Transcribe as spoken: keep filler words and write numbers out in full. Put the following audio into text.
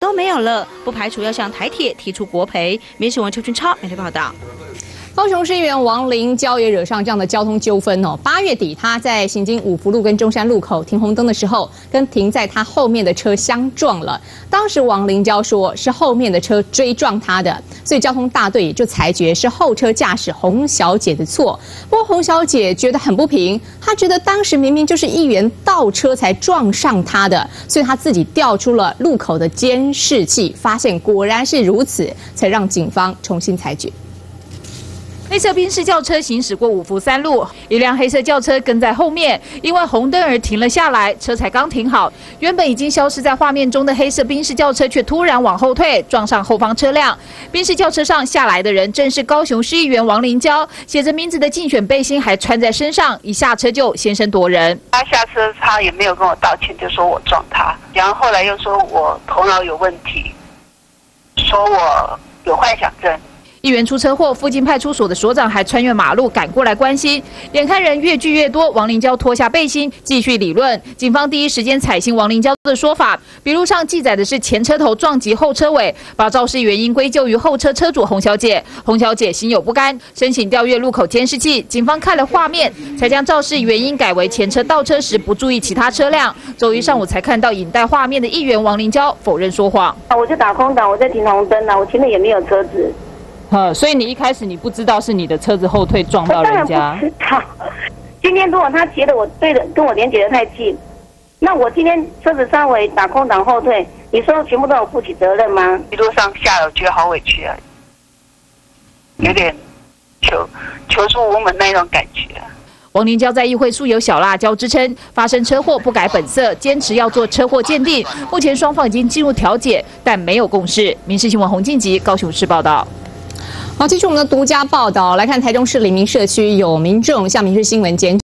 都没有了，不排除要向台铁提出国赔。民视新闻邱君超媒体报道。 高雄市议员王林娇也惹上这样的交通纠纷哦。八月底，他在行经五福路跟中山路口停红灯的时候，跟停在他后面的车相撞了。当时王林娇说是后面的车追撞他的，所以交通大队也就裁决是后车驾驶洪小姐的错。不过洪小姐觉得很不平，她觉得当时明明就是议员倒车才撞上她的，所以她自己调出了路口的监视器，发现果然是如此，才让警方重新裁决。 黑色宾士轿车行驶过五福三路，一辆黑色轿车跟在后面，因为红灯而停了下来，车才刚停好，原本已经消失在画面中的黑色宾士轿车却突然往后退，撞上后方车辆。宾士轿车上下来的人正是高雄市议员王林娇，写着名字的竞选背心还穿在身上，一下车就先声夺人。 他下车，他也没有跟我道歉，就说我撞他，然后后来又说我头脑有问题，说我有幻想症。 议员出车祸，附近派出所的所长还穿越马路赶过来关心。眼看人越聚越多，王林娇脱下背心继续理论。警方第一时间采信王林娇的说法，笔录上记载的是前车头撞击后车尾，把肇事原因归咎于后车车主洪小姐。洪小姐心有不甘，申请调阅路口监视器。警方看了画面，才将肇事原因改为前车倒车时不注意其他车辆。周一上午才看到影带画面的议员王林娇否认说谎。 我就打空档，我在停红灯啊，我前面也没有车子。 呃，所以你一开始你不知道是你的车子后退撞到人家。 我当然不知道。今天如果他骑的我对的跟我连接的太近，那我今天车子稍微打空档后退，你说全部都有负起责任吗？一路上下来，我觉得好委屈啊，有点求求助无门那种感觉。 王林娇在议会素有“小辣椒”之称，发生车祸不改本色，坚持要做车祸鉴定。目前双方已经进入调解，但没有共识。民视新闻洪晋吉高雄市报道。 好，继续我们的独家报道，来看台中市黎明社区有民众向民视新闻检举。